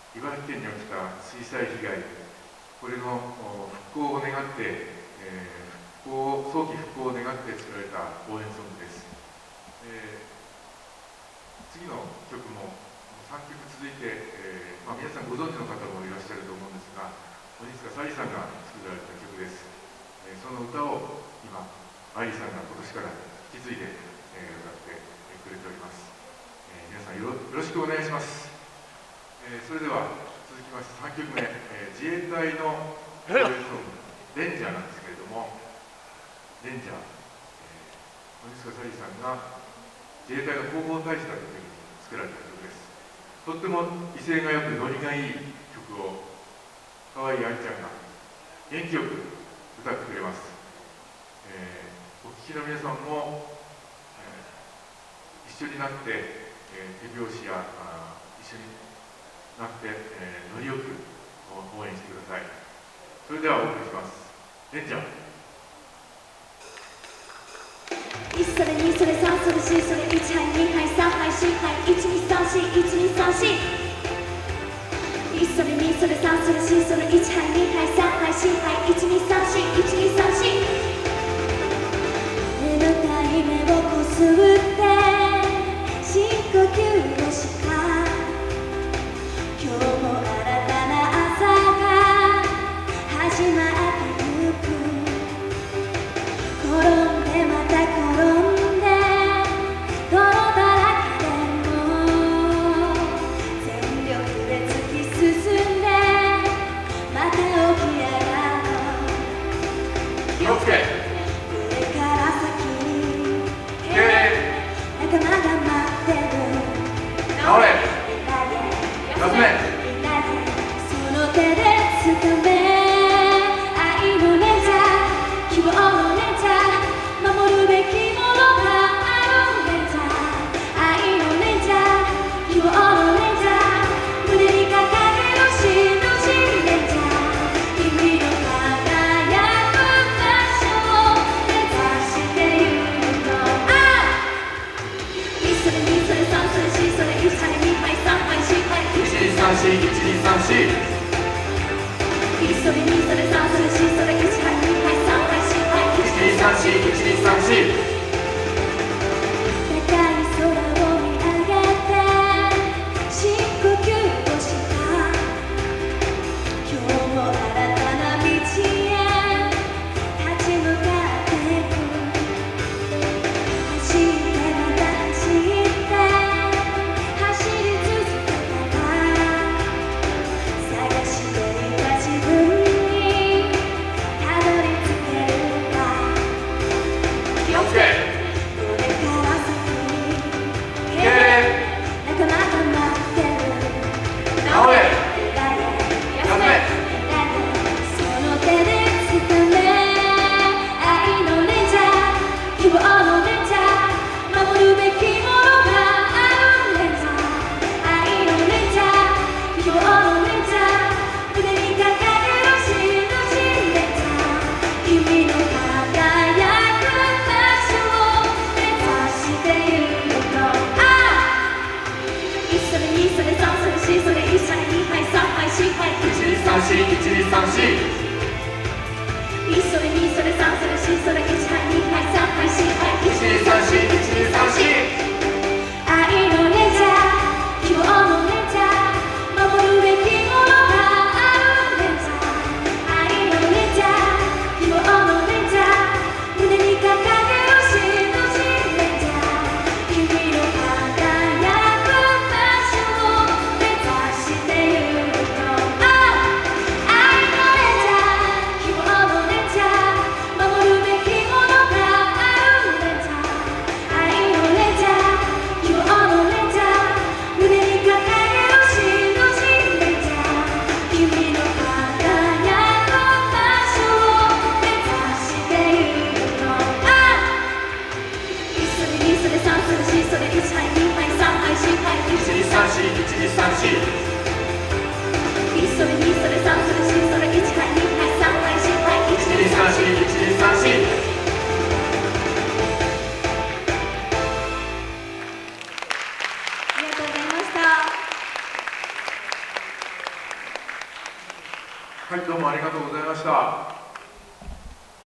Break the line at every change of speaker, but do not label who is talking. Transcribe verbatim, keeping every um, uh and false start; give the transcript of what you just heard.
茨城県に起きた水災被害、これの復興を願って、えー、復興早期復興を願って作られた応援ソングです。えー、次の曲もさんきょく続いて、えーまあ、皆さんご存知の方もいらっしゃると思うんですが、鬼塚沙莉さんが作られた曲です。えー、その歌を今、愛理さんが今年から引き継いで、えー、歌ってくれております。えー、皆さんよろ、よろしくお願いします。えー、それでは続きましてさんきょくめ、えー、自衛隊の応援ソング「レンジャー」なんですけれども、レンジャー、えー、鬼塚沙莉さんが自衛隊の広報大使だった時に作られた曲です。とっても威勢がよくノリがいい曲を可愛い愛ちゃんが元気よく歌ってくれます。えー、お聴きの皆さんも、えー、一緒になって、えー、手拍子や一緒になって、えー、ノリよく応援してください。それではお送りします。レンジャー。
いちそれにそれさんそれしそれいちはいにはいさんはいしはいいちにさんしいちにさんしいちそれにそれさんそれしそれいちはいにはいさんはいしはいいちにさんしいちにさんし眠たい目をこすって深呼吸をした今日も新たな朝が始まってゆく転んでまた転んで泥だらけでも全力で突き進んでまた起き上がろう
気をつけ
これから先に仲間が待ってる
直れ休め
その手で掴め愛のレンジャー希望のレンジャー守るべきものがあるレンジャー愛のレンジャー希望のレンジャー胸に掲げるしのしレンジャー君の輝く場所を目指してゆくのあいちそれにそれさんそれしそれいちはいにはいさんはいしはいいちにさんしいちにさんしいちそれにそれさんそれしそれいちはいにはいさんはいしはいいちにさんしいいちにさんし高い空を見上げて深呼吸をした今日も新たな道へ立ち向かってく走ってまた走って走り続けたら探していた自分にたどり着けるか気をつけ
はい、どうもありがとうございました。